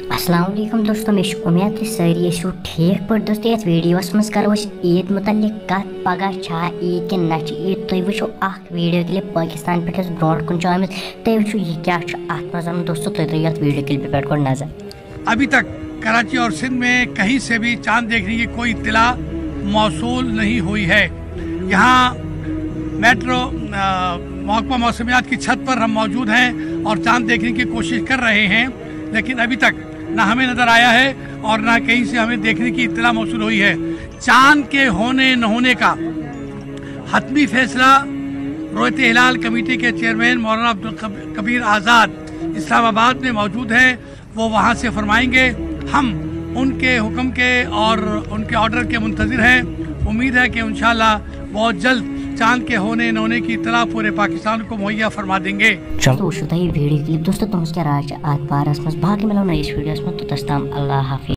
अस्सलाम वालेकुम दोस्तों, मे उम्मीद सारी ठीक पे दोस्तों। ये वीडियोस मज करो ईद मुतल्लिक कत पगह छा ईद कि न ईद तुम वो वीडियो क्लिप पाकिस्तान पे ब्रोट कुन आमित तुम वो यह क्या मज दोस्तों तुम दियो वीडियो क्लिप पे कर नजर। अभी तक कराची और सिंध में कहीं से भी चांद देखने की कोई इत्तला मौसूल नहीं हुई है। यहाँ मेट्रो महकमा मौसमियात की छत पर हम मौजूद हैं और चांद देखने की कोशिश कर रहे हैं, लेकिन अभी तक ना हमें नज़र आया है और ना कहीं से हमें देखने की इत्तला मौसूल हुई है। चांद के होने न होने का हतमी फैसला रोयत हिलाल कमेटी के चेयरमैन मौलाना अब्दुल कबीर आज़ाद इस्लामाबाद में मौजूद हैं, वो वहाँ से फरमाएंगे। हम उनके हुक्म के और उनके ऑर्डर के मुंतज़िर हैं। उम्मीद है कि इंशाअल्लाह बहुत जल्द चांद के होने न होने की इत्तला पूरे पाकिस्तान को मुहैया फरमा देंगे। चलो वीडियो क्लिप दोस्तों तुम क्या राज आज बारह बाकी मिलो इस वीडियो में तो तस्ताम अल्लाह हाफिज़।